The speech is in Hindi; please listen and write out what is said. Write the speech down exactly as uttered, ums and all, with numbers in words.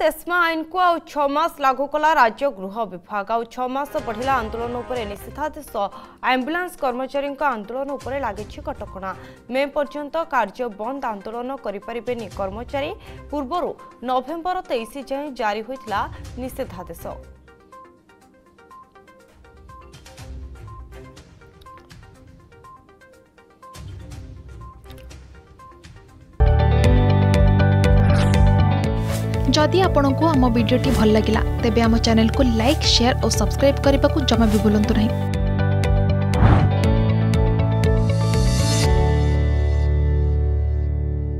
एस्मा आईन को आउ छ मास लागू कला राज्य गृह विभाग आउ छ मास बढ़िला आंदोलन उपरे निषेधादेश एम्बुलेंस कर्मचारी आंदोलन उपरे लागिछि कटकणा मे पर्यंत कार्य बंद आंदोलन करिपारिबेनी कर्मचारी पूर्वरु नवेम्बर तेईस जाए जारी होइतला निषेधादेश। जदि आपंक आम भिडी भल लगा तेब आम चैनल को लाइक शेयर और सब्सक्राइब करने को जमा भी भूलु नहीं।